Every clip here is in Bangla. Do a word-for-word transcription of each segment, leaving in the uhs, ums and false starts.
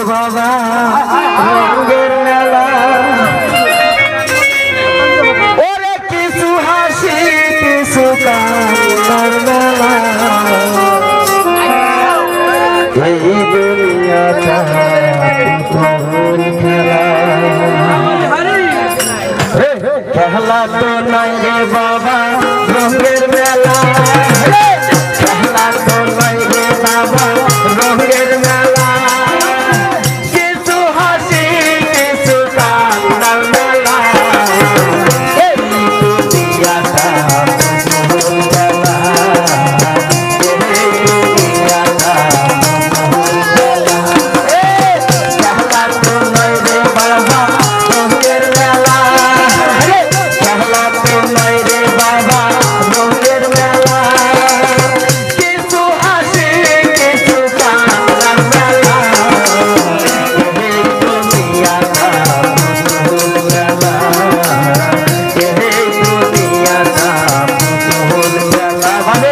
বাবা রঙের মেলা ওরে কিছু হাসি কিছু কান্নার মেলা এই দুনিয়াটা কোন খেলা খেলা তো নাই রে বাবা রঙের মেলা খেলা তো নাই রে বাবা রঙের মেলা কিছু হাসি কিছু কান্নার মেলা এই দুনিয়াটা কোন খেলা এই দুনিয়াটা কোন খেলা খেলা তো নাই রে বাবা রঙের মেলা খেলা তো নাই রে বাবা রঙের মেলা কিছু হাসি কিছু কান্নার মেলা এই দুনিয়াটা কোন খেলা এই দুনিয়াটা কোন খেলা মানে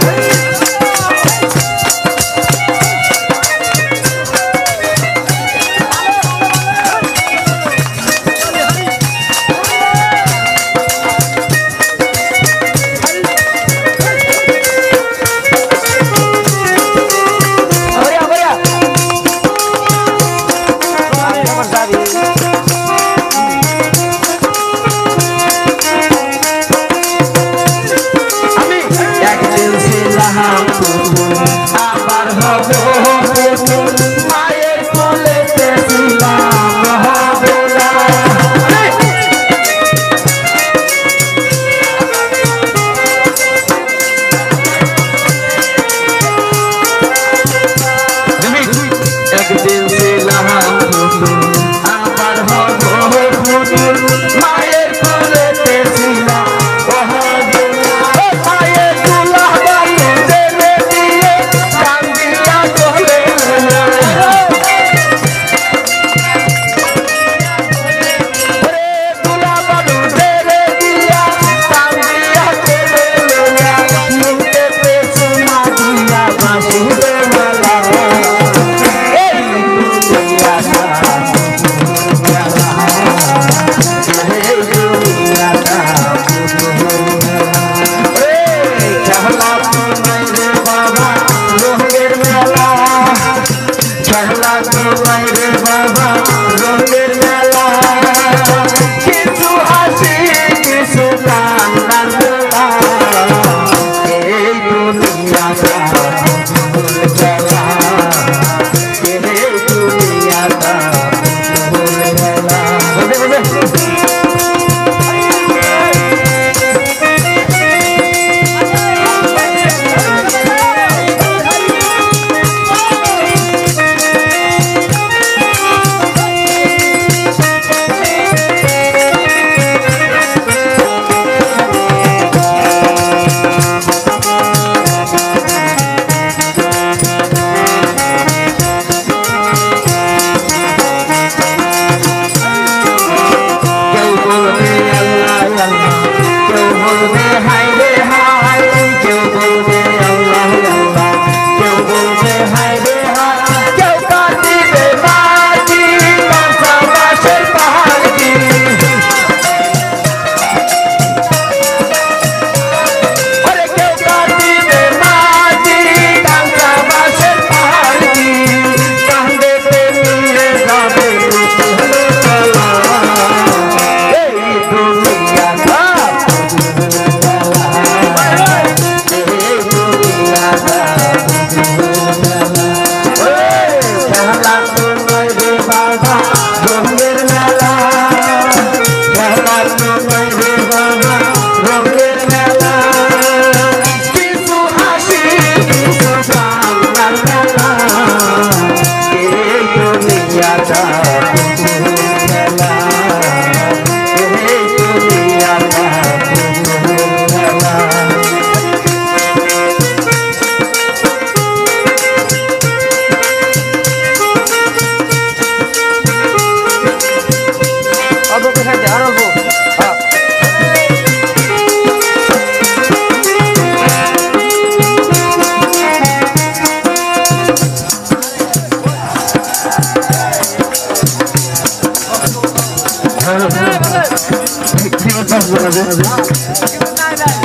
আবার হব মায়ের কোলেতে ছিলাম হব না একদিন ছিলাম আবার হব মায়ের কোলেতে ছিলাম খেলা তো নাই রে বাবা রঙের মেলা কিছু হাসি কিছু কান্নার মেলা এই দুনিয়াটা কোন খেলা এই দুনিয়াটা কোন খেলা বানাবে